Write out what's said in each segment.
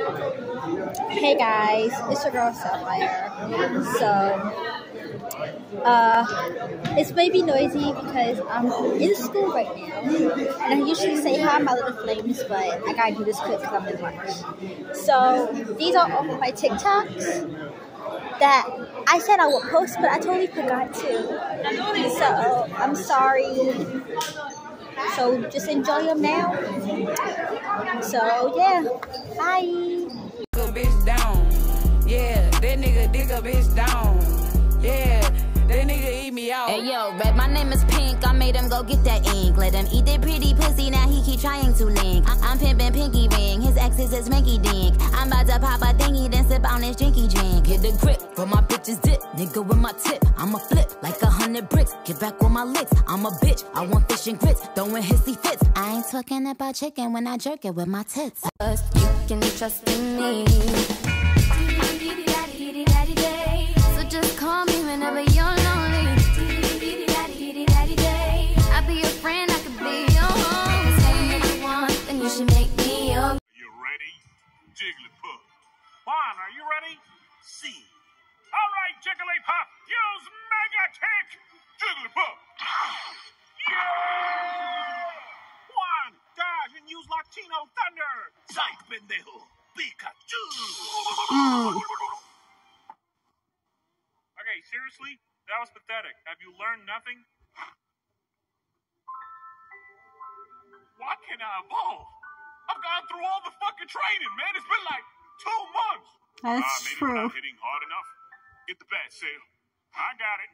Hey guys, it's your girl Sapphire. It's maybe noisy because I'm in school right now, and I usually say hi my little flames, but I gotta do this quick because I'm in lunch. So these are all my TikToks that I said I would post, but I totally forgot to. So I'm sorry. So just enjoy them now. So yeah, bye. Bitch down. Yeah, that nigga dig a bitch down. Yeah, that nigga eat me out. Hey yo, Red, my name is Pink. I made him go get that ink. Let him eat that pretty pussy, now he keep trying to link. I'm pimpin' Pinky Ring, his ex is his Minky Dink. I'm about to pop a thingy, then sip on this drinky drink. Get the grip for my bitches dip, nigga with my tip. I'ma flip like 100 bricks, get back with my licks. I'm a bitch, I want fish and grits, throwing hissy fits. I ain't talking about chicken when I jerk it with my tits. You can trust in me. So just call me whenever you're lonely. I'll be your friend, I could be your home. Say what you want, then you should make me your. You ready? Jigglypuff. Juan, are you ready? See. All right, Jigglypuff, use Mega Kick. Jigglypuff. Yeah! Juan, dash and use Latino Thunder. Psych, pendejo. Pikachu. Okay, seriously? That was pathetic. Have you learned nothing? Why can't I evolve? I've gone through all the fucking training, man. It's been like 2 months. That's maybe true. we're not hitting hard enough. Get the bat, Sale. I got it.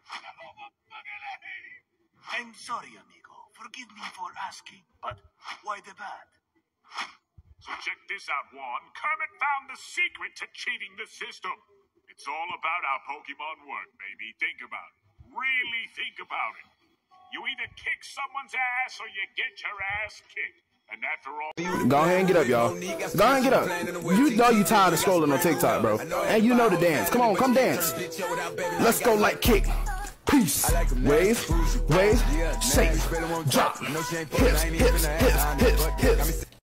I'm sorry, amigo. Forgive me for asking, but why the bat? So check this out, Juan. Kermit found the secret to cheating the system. It's all about how Pokemon work, baby. Think about it. Really think about it. You either kick someone's ass or you get your ass kicked. And after all... Go ahead and get up, y'all. Go ahead and get up. You know you tired of scrolling on TikTok, bro. And you know the dance. Come on, come dance. Let's go like kick. Peace. Wave, wave, shake, drop. Hips, hips, hips, hips, hips.